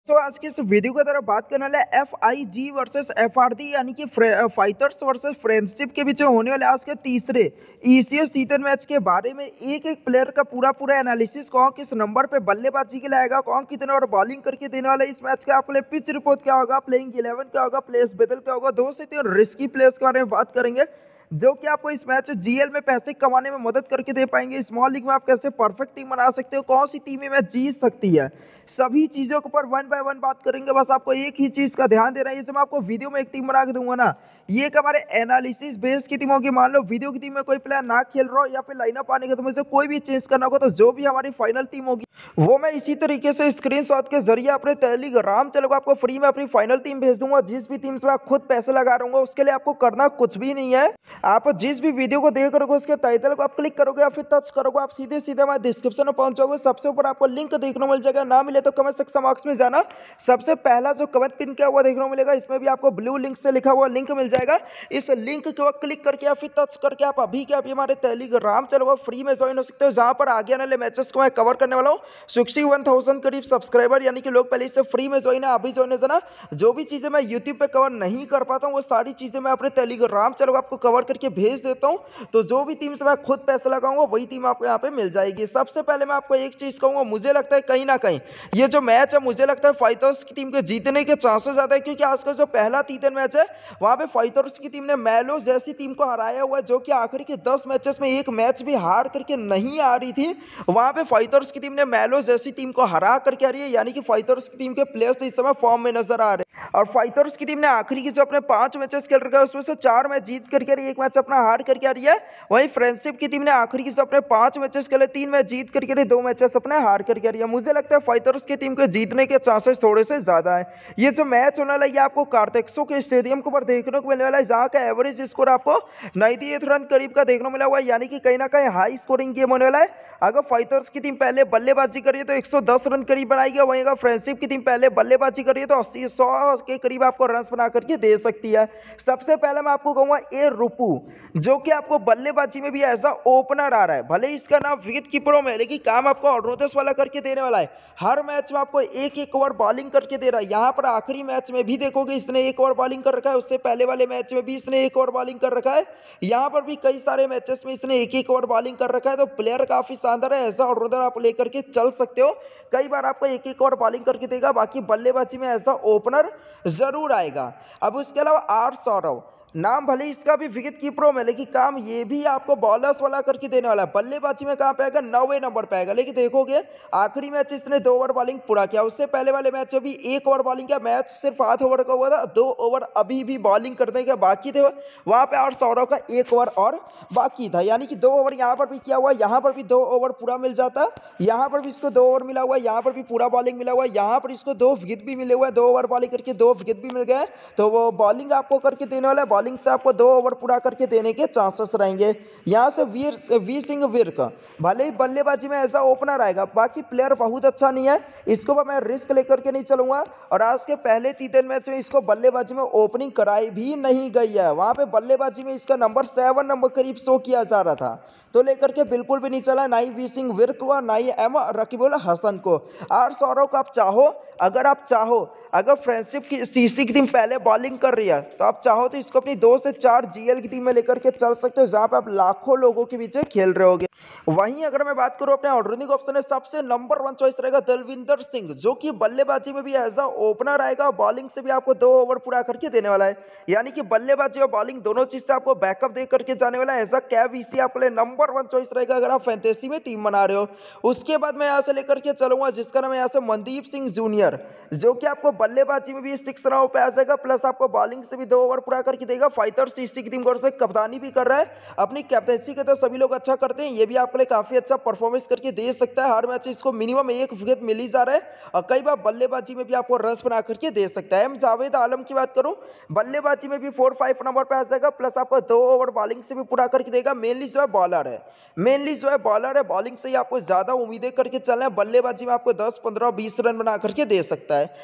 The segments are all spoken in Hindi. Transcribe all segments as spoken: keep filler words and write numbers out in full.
तो आज की इस वीडियो की तरफ बात करने वाले F I G versus F R D यानी कि फाइटर्स वर्सेस फ्रेंडशिप के बीच में होने वाले आज के तीसरे ईसीएस सीजन मैच के बारे में एक एक प्लेयर का पूरा पूरा एनालिसिस, कौन किस नंबर पे बल्लेबाजी के लिए आएगा, कौन कितने और बॉलिंग करके देने वाला है इस मैच का, आपके लिए पिच रिपोर्ट क्या होगा, प्लेइंग इलेवन क्या होगा, प्लेस बदल क्या होगा, दो से तीन रिस्की प्लेयर्स के बारे में बात करेंगे जो कि आपको इस मैच जीएल में पैसे कमाने में मदद करके दे पाएंगे। स्मॉल लीग में आप कैसे परफेक्ट टीम बना सकते हो, कौन सी टीम में जीत सकती है, सभी चीजों के ऊपर वन बाय वन बात करेंगे। बस आपको एक ही चीज का ध्यान देना है, जैसे मैं आपको वीडियो में एक टीम बना के दूंगा ना, ये एक हमारे एनालिसिस बेस की टीम होगी। मान लो वीडियो की टीम में कोई प्लेयर ना खेल रहा हो या फिर लाइनअप आने के तो मुझे कोई भी चेंज करना होगा, तो जो भी हमारी फाइनल टीम होगी वो मैं इसी तरीके से स्क्रीनशॉट के जरिए अपने टेलीग्राम चैनल को आपको फ्री में अपनी फाइनल टीम भेज दूंगा। जिस भी टीम से मैं खुद पैसे लगा रहा हूँ उसके लिए आपको करना कुछ भी नहीं है, आप जिस भी वीडियो को देख रहे हो उसके टाइटल को आप क्लिक करोगे या फिर टच करोगे, आप सीधे सीधे हमारे डिस्क्रिप्शन में पहुंच जाओगे। सबसे ऊपर आपको लिंक देखने को मिल जाएगा, ना मिले तो कमेंट सेक्शन बॉक्स में जाना, सबसे पहला जो कमेंट पिन किया हुआ देखने को मिलेगा, इसमें भी आपको ब्लू लिंक से लिखा हुआ लिंक मिल जाएगा। इस लिंक के ऊपर क्लिक करके या फिर टच करके आप अभी के अभी हमारे टेलीग्राम चैनल को फ्री में ज्वाइन हो सकते हो, जहां पर आगे आने वाले मैचेस को मैं कवर करने वाला हूँ। सिक्सटी वन थाउजेंड करीब सब्सक्राइबर यानी कि लोग पहले इससे फ्री में ज्वाइन है, अभी ज्वाइन हो जाना। जो भी चीजें मैं यूट्यूब पे कवर नहीं कर पाता हूँ वो सारी चीजें मैं अपने टेलीग्राम चैनल को आपको कवर करके भेज देता हूँ, तो जो भी टीम से मैं खुद पैसे लगाऊंगा वही टीम आपको यहाँ पे मिल जाएगी। सबसे पहले मैं आपको एक चीज कहूंगा, मुझे लगता है कहीं ना कहीं ये जो मैच है मुझे लगता है फाइटर्स की टीम के जीतने के चांसेस ज्यादा है, क्योंकि आज का जो पहला तीसरा मैच है वहां पे फाइटर्स की टीम ने मैलो जैसी टीम को हराया हुआ है, जो कि आखिरी के दस मैचेस में एक मैच भी हार करके नहीं आ रही थी। वहां पे फाइटर्स की टीम ने मैलो जैसी टीम को हरा करके आ रही है, यानी कि फाइटर्स की टीम के प्लेयर्स इस समय फॉर्म में नजर आ रहे हैं। और फाइटर्स की टीम ने आखिरी की जो अपने पांच मैचेस खेल रखा है उसमें से चार मैच जीत करके आ रही है, एक मैच अपना हार करके आ रही है। वहीं फ्रेंडशिप की टीम ने आखिरी की जो अपने पांच मैचेस खेले तीन मैच जीत करके आ रही है, दो मैचेस अपने हार करके आ रही है। मुझे लगता है फाइटर्स की टीम के जीतने के चांसेस थोड़े से ज्यादा है। ये जो मैच होने वाला है ये आपको कार्टेक्सो के स्टेडियम के ऊपर देखने को मिलने वाला है, जहां का एवरेज स्कोर आपको अट्ठानवे रन करीब का देखने को मिला हुआ है, यानी कि कहीं ना कहीं हाई स्कोरिंग गेम होने वाला है। अगर फाइटर्स की टीम पहले बल्लेबाजी करिए तो एक सौ दस रन करीब बनाएगी, वहीं अगर फ्रेंडशिप की टीम पहले बल्लेबाजी करिए तो अस्सी सौ के करीब आपको रन बना करके दे सकती है। सबसे पहले मैं आपको कहूंगा ए रुपू, जो कि आपको बल्लेबाजी में भी ऐसा ओपनर आ रहा है, भले इसका नाम विकेट कीपरों में, लेकिन काम आपको ऑर्डोदस वाला करके देने वाला है। हर मैच में आपको एक एक ओवर बॉलिंग करके दे रहा है। यहाँ पर आखिरी मैच में भी देखोगे इसने एक ओवर बॉलिंग कर रखा है, उससे पहले वाले मैच में भी इसने एक ओवर बॉलिंग कर रखा है, यहाँ पर भी कई सारे मैचेस में इसने एक एक ओवर बॉलिंग कर रखा है। तो प्लेयर काफी शानदार है, ऐसा ऑलराउंडर आप लेकर के चल सकते हो। कई बार आपको एक एक ओवर बॉलिंग करके देगा, बाकी बल्लेबाजी में ऐसा ओपनर जरूर आएगा। अब उसके अलावा आर सौरव, नाम भले इसका भी विकेट कीपरों में, लेकिन काम ये भी आपको बॉलर्स वाला करके देने वाला है। बल्लेबाजी में कहां पे आएगा, नौवे नंबर पे आएगा। लेकिन देखोगे आखिरी मैच इसने दो ओवर बॉलिंग पूरा किया, उससे पहले वाले मैच में भी एक ओवर बॉलिंग किया, मैच सिर्फ आठ ओवर का हुआ था, दो ओवर अभी भी बॉलिंग करने के बाकी थे, वहां पे और सौरव का एक ओवर और बाकी था, यानी कि दो ओवर यहाँ पर भी किया हुआ, यहाँ पर भी दो ओवर पूरा मिल जाता, यहाँ पर भी इसको दो ओवर मिला हुआ है, यहाँ पर भी पूरा बॉलिंग मिला हुआ है, यहाँ पर इसको दो विकेट भी मिले हुए, दो ओवर बॉलिंग करके दो विकेट भी मिल गए। तो वो बॉलिंग आपको करके देने वाला है, बॉलिंग से आपको दो ओवर पूरा करके देने के चांसेस रहेंगे। यहां से वीर वी सिंह विर्क, भले ही बल्लेबाजी में ऐसा ओपनर आएगा, बाकी प्लेयर बहुत अच्छा नहीं है, इसको मैं रिस्क लेकर के नहीं चलूंगा। और आज के पहले तीन मैच में इसको बल्लेबाजी में ओपनिंग कराई भी नहीं गई है, वहां पे बल्लेबाजी में इसका नंबर सेवन नंबर करीब शो किया जा रहा था, तो लेकर के बिल्कुल भी नहीं चला, ना ही वी सिंह विर्क को, ना ही एम रकीबुल हसन को। और सौरव का आप चाहो, अगर आप चाहो, अगर फ्रेंडशिप की सीसी की टीम पहले बॉलिंग कर रही है तो आप चाहो तो इसको अपनी दो से चार जीएल की टीम में लेकर के चल सकते हो, जहां पे आप लाखों लोगों के बीच खेल रहे होगे। वहीं अगर मैं बात करूं अपने ऑलराउंडिंग ऑप्शन है, सबसे नंबर वन चॉइस रहेगा दलविंदर सिंह, जो कि बल्लेबाजी में भी एज अ ओपनर आएगा, बॉलिंग से भी आपको दो ओवर पूरा करके देने वाला है, यानी कि बल्लेबाजी और बॉलिंग दोनों चीज से आपको बैकअप दे करके जाने वाला है। एज अ कैव ईसी आपके लिए नंबर वन चॉइस रहेगा अगर आप फैंटेसी में टीम बना रहे हो। उसके बाद मैं यहाँ से लेकर के चलूंगा जिसका नाम है यहाँ से मनदीप सिंह जूनियर, जो कि आपको बल्लेबाजी में भी सिक्स रनों पे आ जाएगा, प्लस आपको बॉलिंग से भी दो ओवर पूरा करके देगा। फाइटर्स इसी की टीम को से कप्तानी भी कर रहा है, अपनी कैप्टेंसी के तो सभी लोग अच्छा करते हैं, ये भी आपके लिए काफी अच्छा परफॉर्मेंस करके दे सकता है। हर मैच इसको मिनिमम एक विकेट मिल ही जा रहा है, और कई बार बल्लेबाजी में भी आपको रन बना करके दे सकता है। एम जावेद आलम की बात करूं, बल्लेबाजी में भी फोर फाइव नंबर पे आ जाएगा, प्लस आपको दो ओवर बॉलिंग से भी पूरा करके देगा। मेनली जो है बॉलर है, मेनली जो है बॉलर है, बॉलिंग से ही आपको ज्यादा उम्मीदें करके चलना है, बल्लेबाजी में आपको दस पंद्रह बीस रन बना करके दे सकता है। अब इस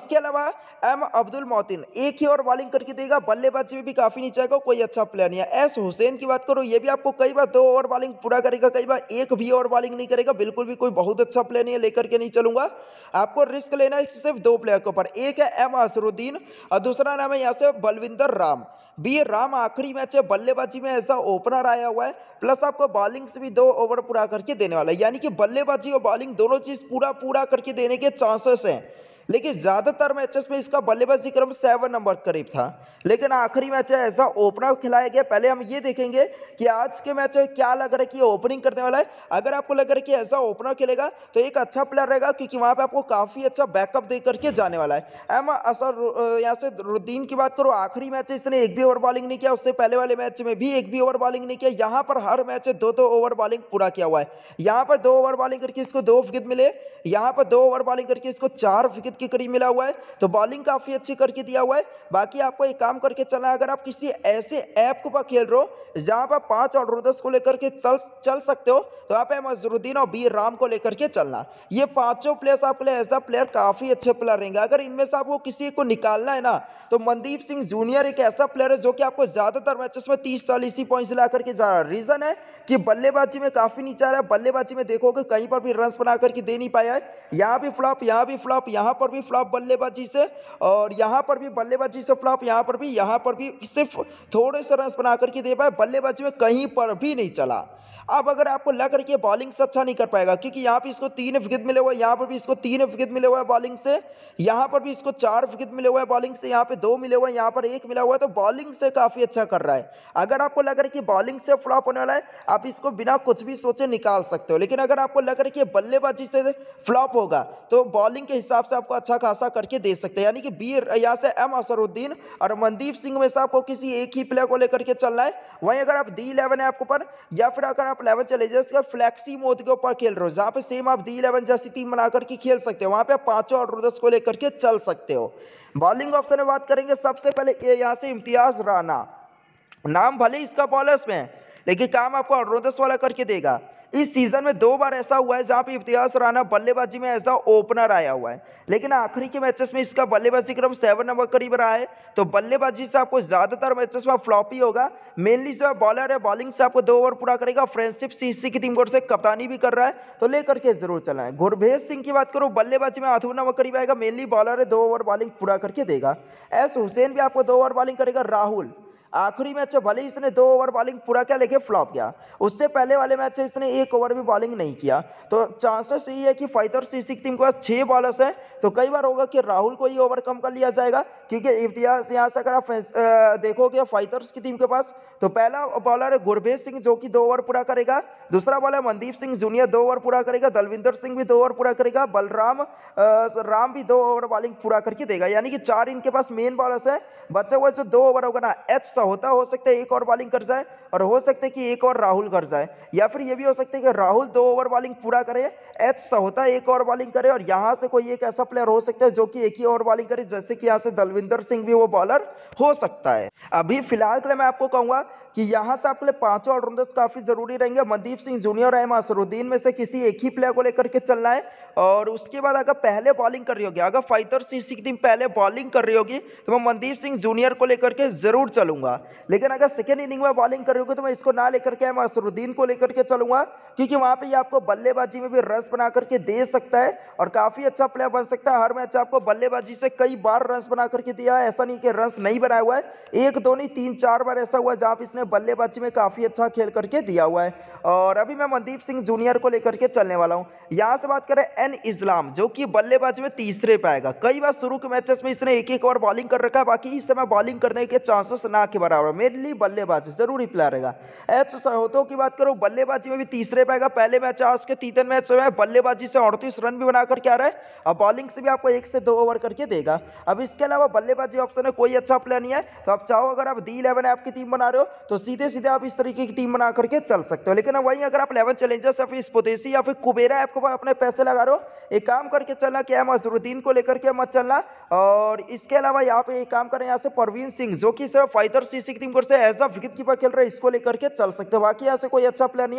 इसके अलावा एम अब्दुल मोतिन एक ही ओवर बॉलिंग करके देगा, बल्लेबाजी में भी काफी नीचे आएगा, कोई अच्छा प्लेयर नहीं है। एस हुसैन की बात करो, ये भी आपको कई बार दो ओवर बॉलिंग पूरा करेगा, कई बार एक भी ओवर बॉलिंग नहीं करेगा, बिल्कुल भी कोई बहुत अच्छा प्लेयर नहीं है, लेकर के नहीं चलूंगा। आपको रिस्क लेना है सिर्फ दो प्लेयर के ऊपर, एक है एम असरुद्दीन और दूसरा नाम है यहाँ से बलविंदर राम। बी राम आखिरी मैच है, बल्लेबाजी में ऐसा ओपनर आया हुआ है, प्लस आपको बॉलिंग से भी दो ओवर पूरा करके देने वाला है, यानी कि बल्लेबाजी और बॉलिंग दोनों चीज पूरा पूरा करके देने के चांसेस हैं। लेकिन ज्यादातर मैचेस में इसका बल्लेबाजी क्रम सेवन नंबर करीब था, लेकिन आखिरी मैच है ऐसा ओपनर खिलाया गया। पहले हम ये देखेंगे कि आज के मैच में क्या लग रहा है कि ओपनिंग करने वाला है। अगर आपको लग रहा है कि ऐसा ओपनर खेलेगा तो एक अच्छा प्लेयर रहेगा, क्योंकि वहां पे आपको काफी अच्छा बैकअप दे करके जाने वाला है। एम असर यहाँ से रुद्दीन की बात करो, आखिरी मैच इसने एक भी ओवर बॉलिंग नहीं किया, उससे पहले वाले मैच में भी एक भी ओवर बॉलिंग नहीं किया। यहाँ पर हर मैच दो दो ओवर बॉलिंग पूरा किया हुआ है। यहाँ पर दो ओवर बॉलिंग करके इसको दो विकेट मिले, यहाँ पर दो ओवर बॉलिंग करके इसको चार विकेट के करीब मिला हुआ है, तो बॉलिंग काफी अच्छी करके दिया हुआ है। बाकी आपको एक काम करके चलना है, अगर आप किसी ऐसे ऐप के ऊपर खेल रहे हो जहां पर पांच ऑलराउंडर्स को लेकर के चल चल सकते हो, तो आप अजहरुद्दीन और बी राम को लेकर के चलना। ये पांचों प्लेयर्स आपके लिए ऐसा प्लेयर काफी अच्छे प्लेयर रहेंगे। अगर इनमें से आपको किसी को निकालना है ना, तो मनदीप सिंह जूनियर एक ऐसा प्लेयर है जो कि आपको ज्यादातर मैचेस में तीस चालीस ही पॉइंट्स ला करके जा रहा है। रीजन है कि बल्लेबाजी में काफी नीचे आ रहा है, बल्लेबाजी में देखोगे कहीं पर भी रन बना करके दे नहीं पाया है। यहाँ भी फ्लॉप, यहाँ भी फ्लॉप, यहाँ पर भी फ्लॉप बल्लेबाजी से, और यहाँ पर भी बल्लेबाजी से फ्लॉप, यहाँ पर भी, यहाँ पर भी सिर्फ थोड़े से रन बना करके दे पाए, बल्लेबाजी में कहीं पर भी नहीं चला। अब अगर आपको लग रही है बॉलिंग से अच्छा नहीं कर पाएगा, क्योंकि यहाँ पे इसको तीन विकेट मिले हुए हैं, यहाँ पर भी इसको तीन विकेट मिले हुए हैं बॉलिंग से, यहाँ पर भी इसको चार विकेट मिले हुए हैं बॉलिंग से, यहाँ पे दो मिले हुए हैं, यहाँ पर एक मिला हुआ है, तो बॉलिंग से काफी अच्छा कर रहा है। अगर आपको लग रहा है कि बॉलिंग से फ्लॉप होने वाला है, आप इसको बिना कुछ भी सोचे निकाल सकते हो। लेकिन अगर आपको लग रहा है कि बल्लेबाजी से फ्लॉप होगा, तो बॉलिंग के हिसाब से आपको अच्छा खासा करके दे सकते हैं। यानी कि बी यहाँ से एम असरुद्दीन और मनदीप सिंह में से आपको किसी एक ही प्लेयर को लेकर के चलना है। वहीं अगर आप डी इलेवन है आपके ऊपर, या फिर अगर आप इलेवन चले जाए फ्लैक्सी मोड के ऊपर खेल रहे हो, जहां पे सेम आप डी इलेवन जैसी टीम बनाकर के खेल सकते हो, वहां पे आप पांचों ऑलराउंडर्स को लेकर के चल सकते हो। बॉलिंग ऑप्शन में बात करेंगे, सबसे पहले यहां से इम्तियाज राना, नाम भले इसका बॉलर्स में है, लेकिन काम आपको ऑलराउंडर्स वाला करके देगा। इस सीजन में दो बार ऐसा हुआ है जहां पे इम्तियाज राना बल्लेबाजी में ऐसा ओपनर आया हुआ है, लेकिन आखिरी के मैचेस में इसका बल्लेबाजी क्रम सेवन नंबर करीब रहा है, तो बल्लेबाजी से आपको ज्यादातर मैचेस में फ्लॉप ही होगा। मेनली जो बॉलर है, बॉलिंग से आपको दो ओवर पूरा करेगा, फ्रेंडशिप सीसी की टीम से कप्तानी भी कर रहा है, तो लेकर के जरूर चलना है। गुरभेज सिंह की बात करो, बल्लेबाजी में आठवें नंबर करीब आएगा, मेनली बॉलर है, दो ओवर बॉलिंग पूरा करके देगा। एस हुसैन भी आपको दो ओवर बॉलिंग करेगा। राहुल आखिरी मैच भले ही इसने दो ओवर बॉलिंग पूरा किया, लेके फ्लॉप गया, उससे पहले वाले मैच से इसने एक ओवर भी बॉलिंग नहीं किया, तो चांसेस यही है कि फाइटर सीसी की टीम के पास छह बॉलर्स हैं, तो कई बार होगा कि राहुल को ही ओवर कम कर लिया जाएगा, क्योंकि इम्तियाज यहाँ से अगर आप देखोगे फाइटर्स की टीम के पास, तो पहला बॉलर है गुरभेज सिंह जो कि दो ओवर पूरा करेगा, दूसरा बॉलर मनदीप सिंह जूनियर दो ओवर पूरा करेगा, दलविंदर सिंह भी दो ओवर पूरा करेगा, बलराम राम भी दो ओवर बॉलिंग पूरा करके देगा, यानी कि चार इनके पास मेन बॉलर्स है। बच्चे हुए जो दो ओवर होगा ना, एच होता हो सकता है एक और बॉलिंग कर जाए, और हो सकता है कि एक और राहुल कर जाए, या फिर ये भी हो सकता है कि राहुल दो ओवर बॉलिंग पूरा करे, एच होता है एक और बॉलिंग करे, और यहां से कोई एक ऐसा प्लेयर हो सकता है जो कि एक ही ओवर बॉलिंग करे, जैसे कि यहां से दलविंदर सिंह भी वो बॉलर हो सकता है। अभी फिलहाल के लिए मैं आपको कहूंगा कि यहां से आपके लिए पांचों ऑलराउंडर्स काफी जरूरी रहेंगे। मनदीप सिंह जूनियर और एम असरुद्दीन में से किसी एक ही प्लेयर को लेकर के चलना है, और उसके बाद अगर पहले बॉलिंग कर रही होगी, अगर फाइटर सीसी की टीम पहले बॉलिंग कर रही होगी, तो मैं मनदीप सिंह जूनियर को लेकर के जरूर चलूंगा। लेकिन अगर सेकेंड इनिंग में बॉलिंग कर रही होगी, तो मैं इसको ना लेकर के असरुद्दीन को लेकर के चलूंगा, क्योंकि वहां पे ये आपको बल्लेबाजी में भी रन बना करके दे सकता है, और काफी अच्छा प्लेयर बन सकता है। हर मैच आपको बल्लेबाजी से कई बार रन बना करके दिया है, ऐसा नहीं कि रन नहीं बनाया हुआ है, एक दो नहीं तीन चार बार ऐसा हुआ है जहां पे इसने बल्लेबाजी में काफी अच्छा खेल करके दिया हुआ है। और अभी मैं मनदीप सिंह जूनियर को लेकर के चलने वाला हूं। यहां से बात करें एन इस्लाम, जो कि बल्लेबाजी में तीसरे पे आएगा। कई बार शुरू के मैचेस में इसने एक एक ओवर बॉलिंग कर रखा है, बाकी इस समय बॉलिंग करने के चांसेस ना के बराबर, मेनली बल्लेबाजी जरूरी प्लेयर रहेगा। एच सहोतो की बात करो, बल्लेबाजी में भी तीसरे पे आएगा। पहले मैच आज के तीन मैच में बल्लेबाजी से अड़तीस रन भी बना करके आ रहा है, और बॉलिंग से भी आपको एक से दो ओवर करके देगा। अब इसके अलावा बल्लेबाजी ऑप्शन है कोई अच्छा प्लेयर नहीं है, तो आप चाहो अगर आप डी इलेवन ऐप की टीम बना रहे हो, तो सीधे सीधे आप इस तरीके की टीम बना करके चल सकते हो। लेकिन वहीं अगर आप इलेवन चैलेंजर्स या फिर स्पोदेसी या फिर कुबेरा ऐप को अपने पैसे लगा रहे हो, एक काम करके चलना कि एम असरुद्दीन को लेकर के मत चलना। और इसके अलावा यहाँ पे एक काम करें, यहाँ से परवीन सिंह जो कि सिर्फ फाइटर सीसी की टीम से एज अ विकेट कीपर खेल रहे हैं, इसको लेकर के चल सकते हो। बाकी यहाँ से कोई अच्छा प्लेयर नहीं है,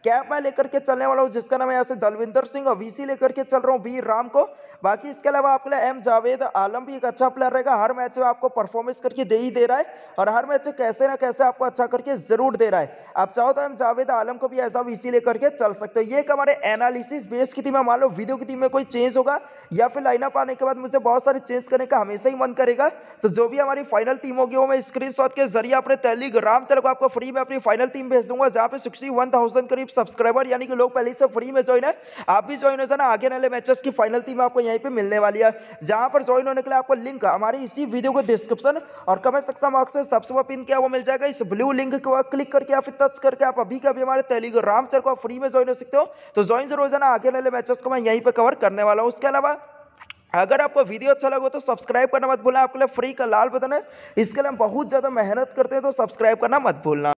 कैप मैं लेकर के चलने वाला हूँ जिसका नाम है यहाँ से दलविंदर सिंह, वीसी लेकर के चल रहा हूँ वीर राम को। बाकी इसके अलावा आपके लिए एम जावेद आलम भी एक अच्छा प्लेयर रहेगा, हर मैच में आपको परफॉर्मेंस करके दे ही दे रहा है और हर मैच में कैसे ना कैसे आपको अच्छा करके जरूर दे रहा है। आप चाहो तो एम जावेद आलम को भी ऐसा वीसी लेकर के चल सकते हो। ये हमारे एनालिसिस बेस की टीम है, मान लो वीडियो की टीम में कोई चेंज होगा या फिर लाइनअप आने के बाद मुझे बहुत सारे चेंज करने का हमेशा ही मन करेगा, तो जो भी हमारी फाइनल टीम होगी वो मैं स्क्रीनशॉट के जरिए अपने टेलीग्राम चैनल को आपको फ्री में अपनी फाइनल टीम भेज दूंगा, जहां पे सिक्सटी वन थाउजेंड करीब सब्सक्राइबर यानी कि लोग पहले से फ्री में ज्वाइन है। आप भी ज्वाइन हो जाना, आगे वाले मैचेस की फाइनल टीम आपको यहीं पे मिलने वाली है। जहां पर ज्वाइन होने के लिए आपको लिंक हमारी इसी वीडियो के डिस्क्रिप्शन और कमेंट सेक्शन बॉक्स में सबसे ऊपर पिन किया वो मिल जाएगा। इस ब्लू लिंक को क्लिक करके या फिर टच करके आप अभी के अभी हमारे टेलीग्राम चैनल को फ्री में ज्वाइन हो सकते हो, तो ज्वाइन जरूर हो जाना, आगे वाले मैचेस को मैं यहीं पे कवर करने वाला हूं। उसके अलावा अगर आपको वीडियो अच्छा लगा तो सब्सक्राइब करना मत भूलना, आपके लिए फ्री का लाल बटन है, इसके लिए हम बहुत ज्यादा मेहनत करते हैं, तो सब्सक्राइब करना मत भूलना।